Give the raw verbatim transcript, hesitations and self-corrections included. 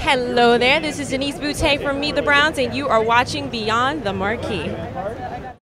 Hello there, this is Denise Boutte from Meet the Browns, and you are watching Beyond the Marquee.